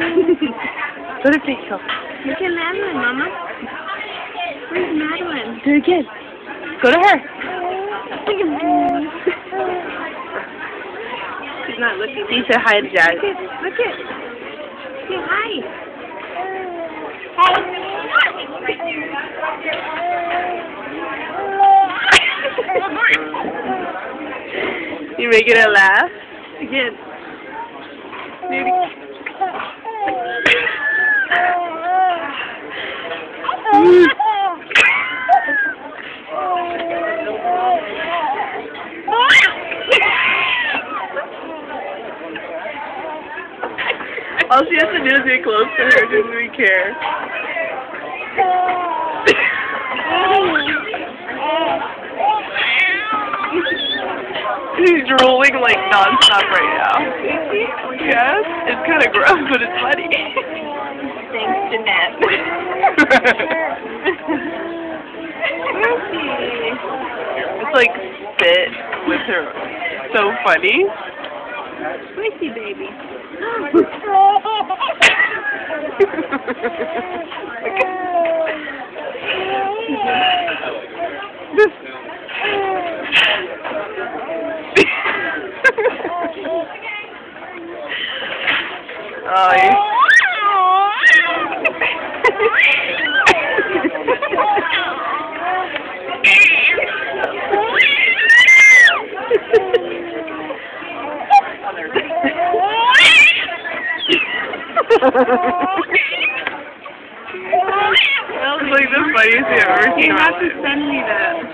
Go to Peekaboo. Look at Madelyn, Mama. Where's Madelyn? Do it again. Go to her. She's not looking. He said hi to Dad. Look it. Say hi. You making her laugh? Again. All she has to do is get close to her, doesn't even care. He's drooling like non-stop right now. Yes, it's kind of gross, but it's funny. Thanks to Nat. It's like spit with her. So funny. Squishy baby. Oh, yeah. That was like the funniest thing I've ever seen. You have to send me that.